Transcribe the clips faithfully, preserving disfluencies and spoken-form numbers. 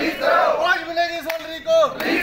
आज मिलेगी सैलरी को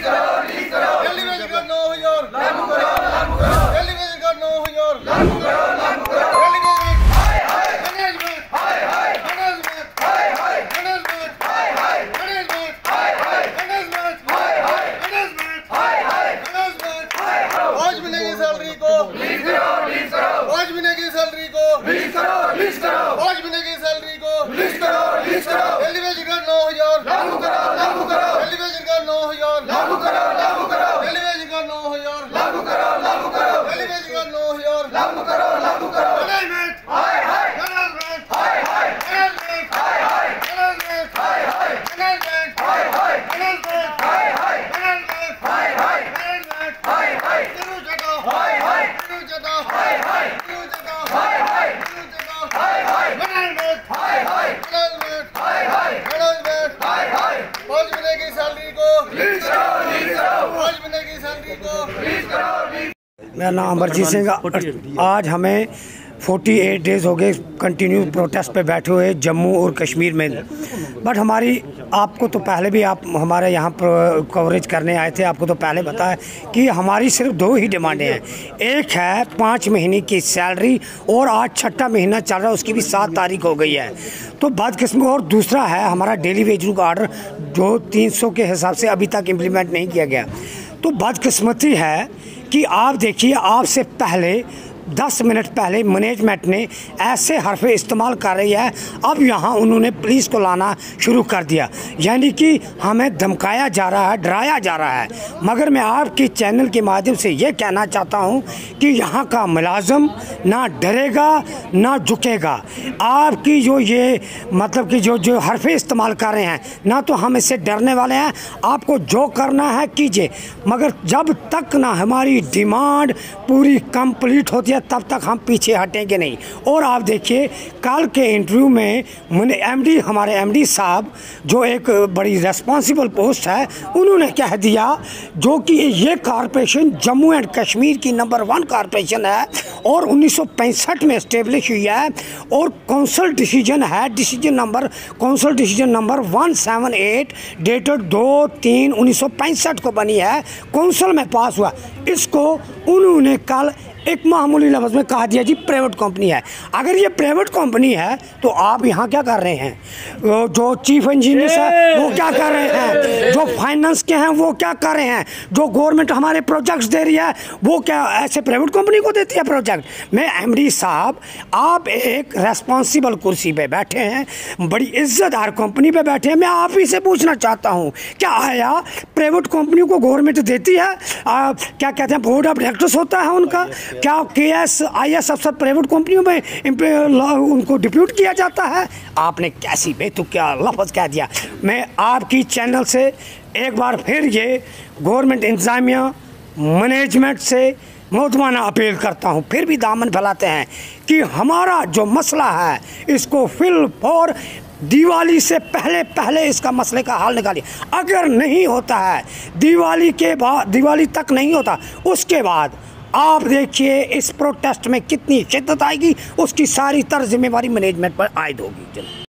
दिल्ली में का नौ हजार लागू करो लागू करो दिल्ली में का नौ हजार लागू करो लागू करो दिल्ली में हाय हाय मैनेजमेंट हाय हाय मैनेजमेंट हाय हाय मैनेजमेंट हाय हाय मैनेजमेंट हाय हाय मैनेजमेंट हाय हाय मैनेजमेंट हाय हाय मैनेजमेंट हाय हाय आज मिलेगी सैलरी को रिलीज करो रिलीज करो आज मिलेगी सैलरी को रिलीज करो रिलीज करो आज मिलेगी सैलरी को रिलीज करो रिलीज करो दिल्ली में का नौ हजार लागू करो लागू करो दिल्ली में का नौ हजार लागू करो लागू करो दिल्ली में का नौ हजार लागू करो लागू करो दिल्ली में का नौ हजार लागू करो लागू करो मैनेजमेंट हाय हाय मैनेजमेंट हाय हाय मैनेजमेंट हाय हाय मैनेजमेंट हाय हाय मैनेजमेंट हाय हाय मैनेजमेंट हाय हाय मैनेजमेंट हाय हाय मैनेजमेंट हाय हाय तिरु जगह हाय हाय तिरु जगह हाय हाय तिरु जगह हाय हाय तिरु जगह हाय हाय मैनेजमेंट हाय हाय मैनेजमेंट हाय हाय मैनेजमेंट हाय हाय आज मिलेगी सैलरी को रिलीज करो रिलीज करो आज मिलेगी सैलरी को रिलीज करो रिलीज। मेरा नाम अमरजीत सिंह। आज हमें अड़तालीस डेज़ हो गए कंटिन्यू प्रोटेस्ट पे बैठे हुए जम्मू और कश्मीर में। बट हमारी आपको तो पहले भी आप हमारे यहाँ कवरेज करने आए थे, आपको तो पहले बताया कि हमारी सिर्फ दो ही डिमांडें हैं। एक है पाँच महीने की सैलरी और आज छठा महीना चल रहा है, उसकी भी सात तारीख हो गई है तो बदकिस्मत। और दूसरा है हमारा डेली वेज का ऑर्डर जो तीन सौ के हिसाब से अभी तक इम्प्लीमेंट नहीं किया गया। तो बदकिस्मती है कि आप देखिए, आपसे पहले दस मिनट पहले मैनेजमेंट ने ऐसे हरफे इस्तेमाल कर रही है, अब यहाँ उन्होंने पुलिस को लाना शुरू कर दिया, यानी कि हमें धमकाया जा रहा है, डराया जा रहा है। मगर मैं आपके चैनल के माध्यम से ये कहना चाहता हूँ कि यहाँ का मुलाजम ना डरेगा ना झुकेगा। आपकी जो ये मतलब कि जो जो हरफे इस्तेमाल कर रहे हैं, ना तो हम इससे डरने वाले हैं, आपको जो करना है कीजिए, मगर जब तक ना हमारी डिमांड पूरी कंप्लीट होती है तब तक हम पीछे हटेंगे नहीं। और आप देखिए कल के इंटरव्यू में एमडी हमारे एमडी साहब जो एक बड़ी रेस्पॉन्सिबल पोस्ट है, उन्होंने कह दिया जो कि ये कॉरपोरेशन जम्मू एंड कश्मीर की नंबर वन कॉरपोरेशन है और उन्नीस सौ पैंसठ में इस्टेब्लिश हुई है और काउंसिल डिसीजन है, decision number council decision number one seven eight dated दो तीन उन्नीस सौ पैंसठ को बनी है, काउंसिल में पास हुआ। इसको उन्होंने कल एक मामूली लफ्ज़ में कहा दिया जी प्राइवेट कंपनी है। अगर ये प्राइवेट कंपनी है तो आप यहाँ क्या कर रहे हैं? जो चीफ इंजीनियर है वो क्या कर रहे हैं? जो फाइनेंस के हैं वो क्या कर रहे हैं? जो गवर्नमेंट हमारे प्रोजेक्ट्स दे रही है वो क्या ऐसे प्राइवेट कंपनी को देती है प्रोजेक्ट? मैं एमडी साहब, आप एक रेस्पॉन्सिबल कुर्सी पे बैठे हैं, बड़ी इज्जतदार कंपनी पे बैठे हैं, मैं आप ही से पूछना चाहता हूँ क्या आया प्राइवेट कंपनी को गवर्नमेंट देती है? आ, क्या कहते हैं बोर्ड ऑफ डायरेक्टर्स होता है उनका? क्या के एस आई एस अफसर प्राइवेट कंपनियों में उनको डिप्यूट किया जाता है? आपने कैसी बेतुका लफ्ज़ कह दिया। मैं आपकी चैनल से एक बार फिर ये गवर्नमेंट इंतजामिया मैनेजमेंट से मौजूदा अपील करता हूँ, फिर भी दामन फैलाते हैं कि हमारा जो मसला है इसको फिल फॉर दिवाली से पहले पहले इसका मसले का हल निकालिए। अगर नहीं होता है दिवाली के बाद, दिवाली तक नहीं होता, उसके बाद आप देखिए इस प्रोटेस्ट में कितनी शिद्दत आएगी, उसकी सारी तर जिम्मेवारी मैनेजमेंट पर आयद होगी।